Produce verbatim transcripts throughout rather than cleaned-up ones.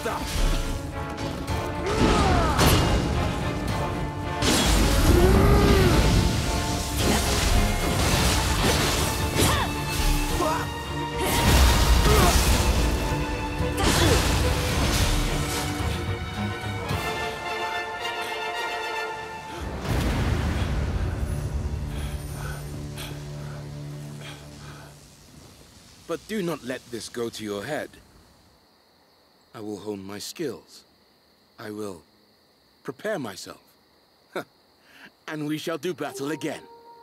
faster! But do not let this go to your head. I will hone my skills. I will prepare myself. And we shall do battle again.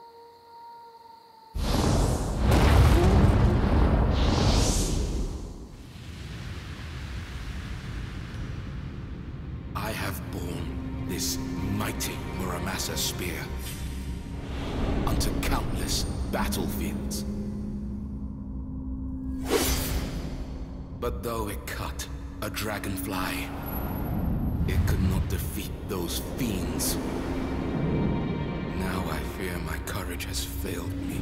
I have borne this mighty Muramasa spear unto countless battlefields. But though it cut a dragonfly, it could not defeat those fiends. Now I fear my courage has failed me.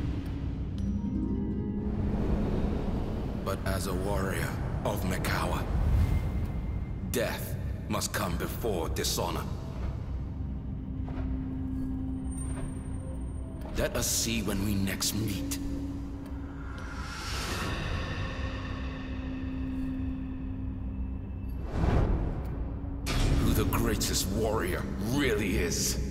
But as a warrior of Mikawa, death must come before dishonor. Let us see when we next meet. The greatest warrior really is.